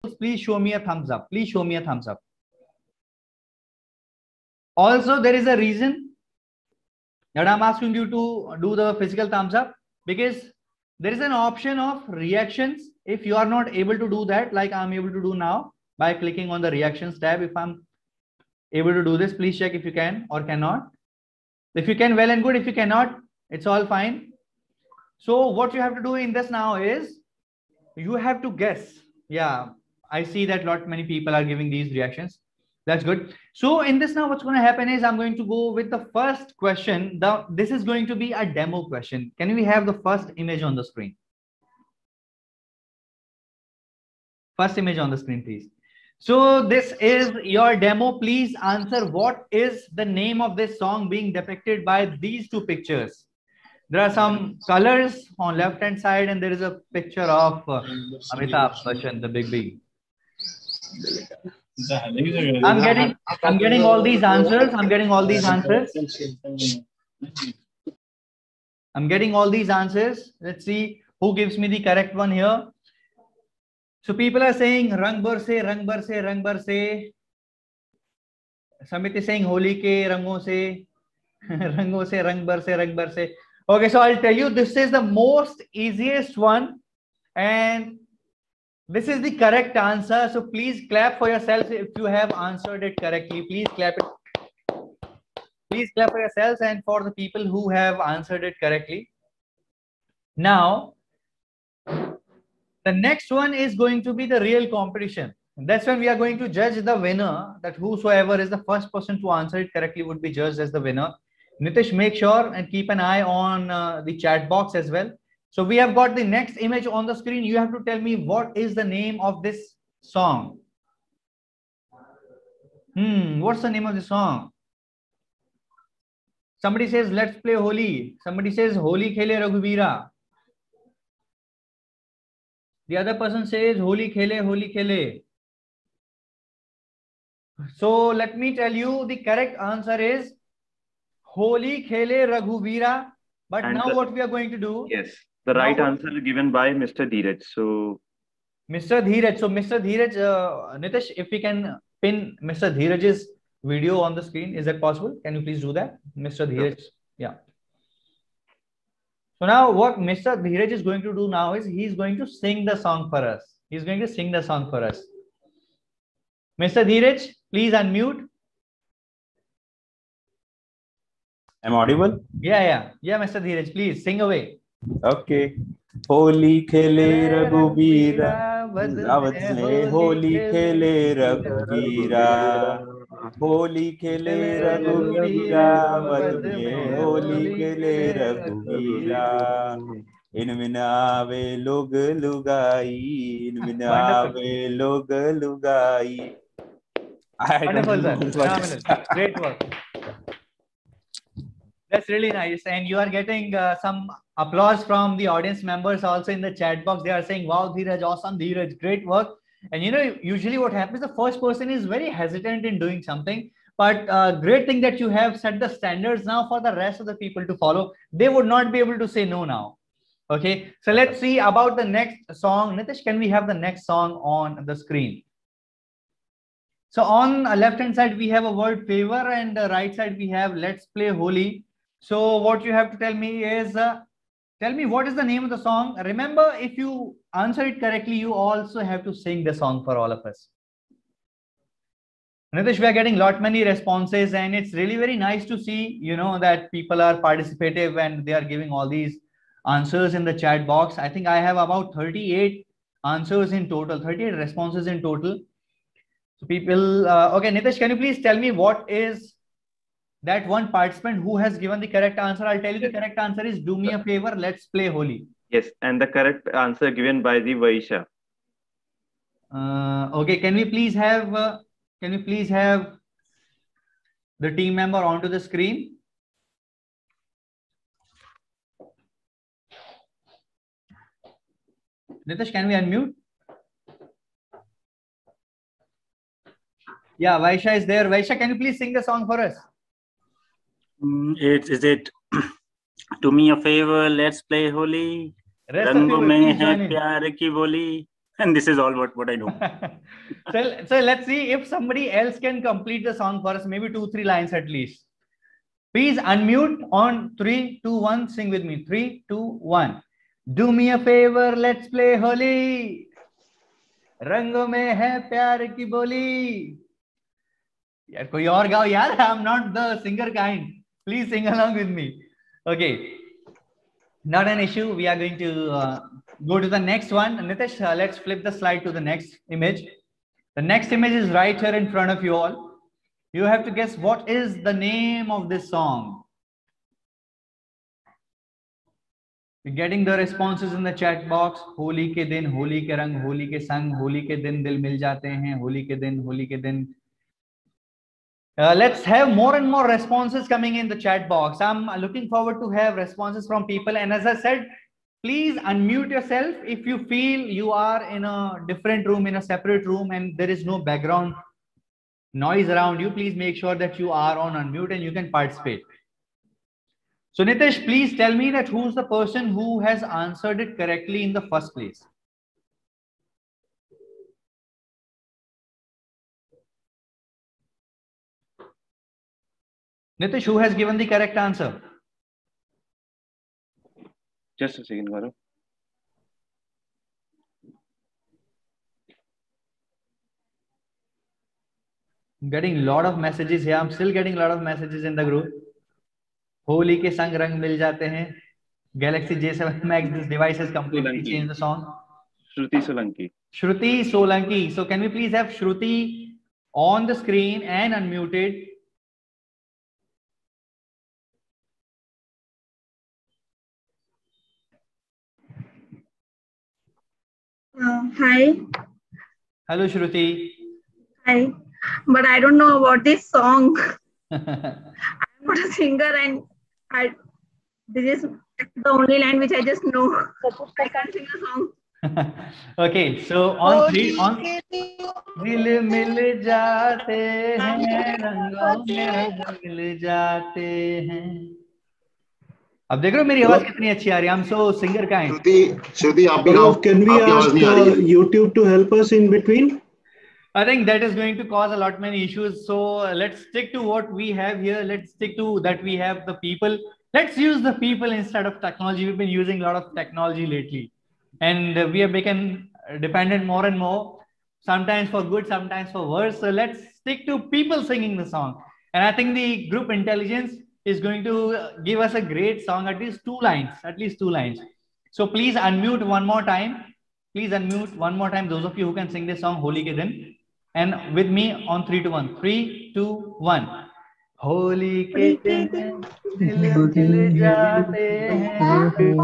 please show me a thumbs up. Please show me a thumbs up. Also, there is a reason that I'm asking you to do the physical thumbs up, because there is an option of reactions. If you are not able to do that, like I'm able to do now by clicking on the reactions tab, if I'm able to do this, please check if you can or cannot. If you can, well and good. If you cannot, it's all fine. So what you have to do in this now is you have to guess. Yeah, I see that many people are giving these reactions. That's good. So in this now, what's going to happen is I'm going to go with the first question. This is going to be a demo question. Can we have the first image on the screen? First image on the screen, please. So this is your demo. Please answer what is the name of this song being depicted by these two pictures. There are some colors on left hand side, and there is a picture of Amitabh Bachchan, the big B. I'm getting all these answers. I'm getting all these answers. I'm getting all these answers. Let's see who gives me the correct one here. So people are saying Rang Barse, Rang Barse, Rang Barse. Samit is saying Holi ke rangon se, rangon se, Rang Barse, Rang Barse. Okay, so I'll tell you, this is the most easiest one, and this is the correct answer. So please clap for yourselves if you have answered it correctly. Please clap it. Please clap for yourselves and for the people who have answered it correctly. Now, the next one is going to be the real competition. That's when we are going to judge the winner, that whosoever is the first person to answer it correctly would be judged as the winner. Nitish, make sure and keep an eye on the chat box as well. So we have got the next image on the screen. You have to tell me what is the name of this song. What's the name of the song? Somebody says, let's play Holi. Somebody says, Holi Khele Raghuvira. The other person says, Holi Khele, Holi Khele. So let me tell you, the correct answer is Holi Khele Raghuvira. But and now what we are going to do? Yes, the right answer is given by Mr. Dheeraj. So Mr. Dheeraj. So Mr. Dheeraj, Nitish, if we can pin Mr. Dheeraj's video on the screen, is that possible? Can you please do that? Mr. Dheeraj. Yeah. So now what Mr. Dheeraj is going to do now is he's going to sing the song for us. He's going to sing the song for us. Mr. Dheeraj, please unmute. I'm audible? Yeah, Mr. Dheeraj, please sing away. Okay. Holi khele Raghuvira, Holi khele Raghuvira, Holi khele Raghuvira, Holi khele Raghuvira. इनमें आवे लोग लुगाई, इनमें आवे लोग लुगाई. Wonderful, sir. Phenomenal. Great work. That's really nice. And you are getting some applause from the audience members also in the chat box. They are saying, wow, Dheeraj, awesome, Dheeraj, great work. And you know, usually what happens, the first person is very hesitant in doing something. But great thing that you have set the standards now for the rest of the people to follow. They would not be able to say no now. Okay, so let's see about the next song. Nitish, can we have the next song on the screen? So on the left hand side, we have a word favor, and the right side, we have let's play Holi. So what you have to tell me is, tell me what is the name of the song. Remember, if you answer it correctly, you also have to sing the song for all of us. Nitish, we are getting many responses, and it's really very nice to see, you know, that people are participative and they are giving all these answers in the chat box. I think I have about 38 answers in total, 38 responses in total. So people, okay, Nitish, can you please tell me what is that one participant who has given the correct answer? I'll tell you the correct answer is, do me a favor, let's play Holi. Yes, and the correct answer given by the Vaisha. Okay, can we please have the team member onto the screen? Nitish, can we unmute? Yeah, Vaisha is there. Vaisha, can you please sing the song for us? Is it do me a favor, let's play Holi. Rest of you, रंगों में है प्यार की बोली, And this is all what I know. So let's see if somebody else can complete the song for us, maybe 2-3 lines at least. Please unmute on 3, 2, 1. Sing with me. 3, 2, 1. Do me a favor, let's play Holi. रंगों में है प्यार की बोली. यार कोई और गाओ यार. I'm not the singer kind. Please sing along with me. Okay. Not an issue. We are going to go to the next one. Nitesh, let's flip the slide to the next image. The next image is right here in front of you all. You have to guess what is the name of this song. We're getting the responses in the chat box. Holi के दिन, होली के रंग, होली के संग, होली के दिन दिल मिल जाते हैं, होली के दिन, होली के दिन. Let's have more and more responses coming in the chat box. I'm looking forward to have responses from people. And as I said, please unmute yourself if you feel you are in a different room, in a separate room, and there is no background noise around you. Please make sure that you are on unmute and you can participate. So Nitesh, please tell me that who's the person who has answered it correctly in the first place. Nitish, who has given the correct answer? Just a second, Gaurav. I'm getting a lot of messages here. I'm still getting a lot of messages in the group. Holi के संग रंग मिल जाते हैं. Galaxy J7 Max, this device has completely changed the song. Shruti Solanki. Shruti Solanki. So can we please have Shruti on the screen and unmuted? Hi. Hello, Shruti. Hi. But I don't know about this song. I'm not a singer, and this is the only line which I just know. I can't sing a song. Okay, so on 3, on दिल मिल जाते हैं, रंगों में रंग मिल जाते हैं. अब देख रहे हो मेरी आवाज कितनी अच्छी आ रही है. I'm so singer kind. Shruti, can we ask YouTube to help us in between? I think that is going to cause a lot many issues. So let's stick to what we have here. Let's stick to that we have the people. Let's use the people instead of technology. We've been using a lot of technology lately, and we have become dependent more and more. Sometimes for good, sometimes for worse. So let's stick to people singing the song. And I think the group intelligence is going to give us a great song, at least 2 lines, So please unmute one more time. Please unmute one more time, those of you who can sing this song, Holi Ke Din. And with me on 3, 2, 1. 3, 2, 1. Holi ke din dil khil jaate hain,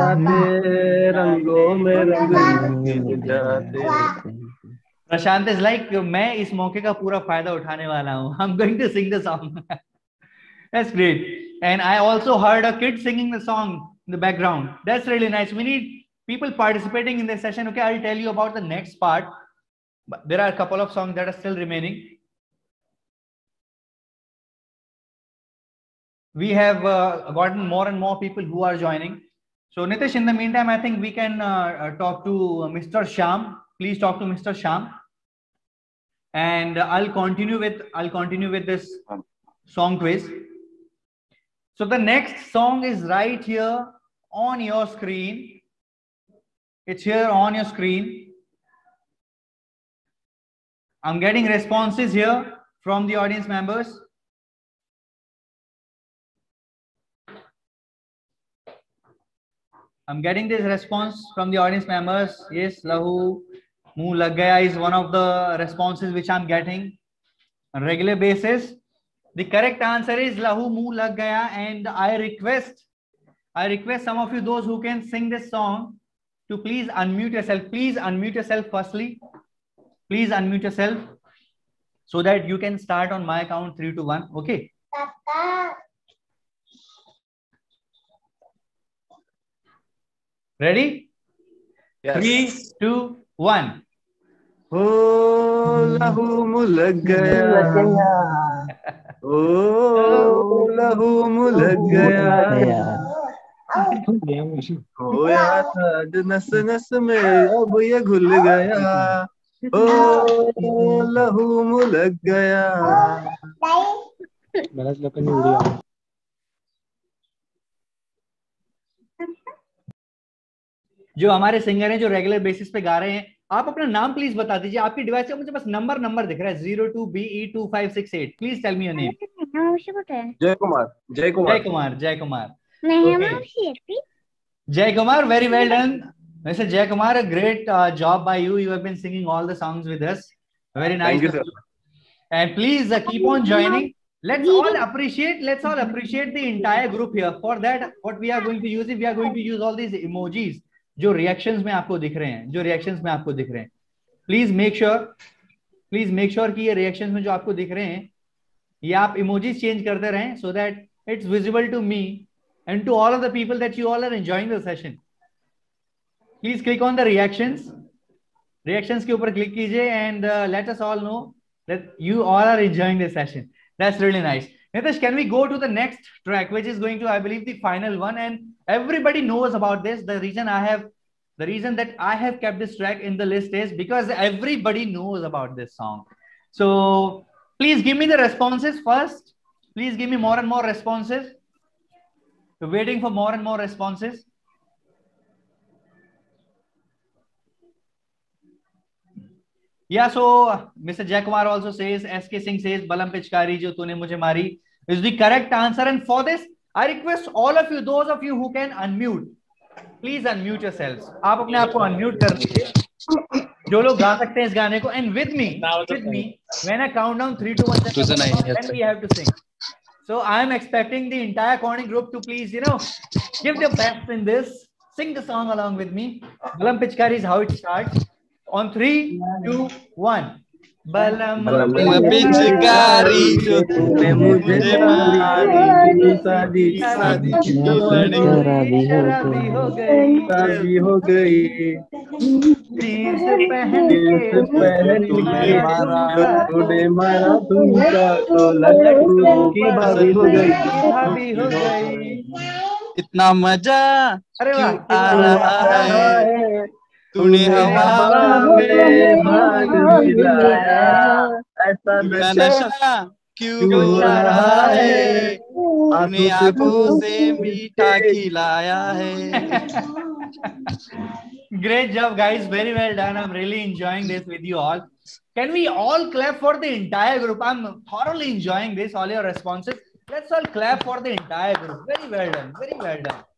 रंगों में रंग मिल जाते हैं. Prashant is like, मैं इस मौके का पूरा फायदा उठाने वाला हूँ. I'm going to sing the song. That's great. And I also heard a kid singing the song in the background. That's really nice. We need people participating in this session. Okay, I'll tell you about the next part. But there are a couple of songs that are still remaining. We have gotten more and more people who are joining. So Nitish, in the meantime, I think we can talk to Mr. Shyam. Please talk to Mr. Shyam. And I'll continue with this song quiz. So the next song is right here on your screen. It's here on your screen. I'm getting responses here from the audience members. I'm getting this response from the audience members. Yes, Lahu Muh Lag Gaya is one of the responses which I'm getting on a regular basis. The correct answer is Lahu Muh Lag Gaya, and I request some of you, those who can sing this song, to please unmute yourself. Please unmute yourself firstly. Please unmute yourself so that you can start on my count 3, 2, 1. Okay. Ready? Yes. 3, 2, 1. Oh, lahu muh lag gaya. Oh, lahu muh lag gaya. खोया था जो नस नस में अब ये घुल गया, ओ लहू मुलक गया। जो हमारे सिंगर हैं जो रेगुलर बेसिस पे गा रहे हैं, आप अपना नाम प्लीज बता दीजिए। आपकी डिवाइस पे मुझे बस नंबर दिख रहा है 02BE2568। Please tell me your name. Jay Kumar. जय Kumar. Jay Kumar, very well done. Mr. Jay Kumar, a great job by you. You have been singing all the songs with us. Very nice. Thank you, sir. And please keep on joining. Let's all appreciate the entire group here. For that, what we are going to use is we are going to use all these emojis जो reactions में आपको दिख रहे हैं, Please make sure कि ये reactions में जो आपको दिख रहे हैं, ये आप emojis change करते रहें so that it's visible to me and to all of the people that you all are enjoying the session. Please click on the reactions के ऊपर click कीजिए and let us all know that you all are enjoying this session. That's really nice. Nitish, can we go to the next track, which is going to, I believe, the final one, and everybody knows about this. The reason that I have kept this track in the list is because everybody knows about this song. So please give me the responses first. Please give me more and more responses. We're waiting for more and more responses. Yeah, so Mr. Jay Kumar also says, SK Singh says, Balam Pichkari jo tune mujhe mari is the correct answer. And for this, I request all of you, those of you who can unmute, please unmute yourselves. आप अपने आप को unmute कर लीजिए, जो लोग गा सकते हैं इस गाने को. And with me, when I count down 3, 2, 1, then we have to sing. So I am expecting the entire Corning group to please, give their best in this. Sing the song along with me. Balam Pichkari is how it starts. On 3, 2, 1. Balam पिचकारी जो तूने मुझे मारी, शादी हो गई, jeans पहन के तूने मारा तुमका तो लड्डू की भाभी हो गई। इतना मजा क्यों आ रहा है, तूने हवा में भाग मिलाया, ऐसा नशा क्यों हो रहा है, तूने आंखों से मीठा खिलाया है। Great job, guys. Very well done. I'm really enjoying this with you all. Can we all clap for the entire group? I'm thoroughly enjoying this, all your responses. Let's all clap for the entire group. Very well done. Very well done.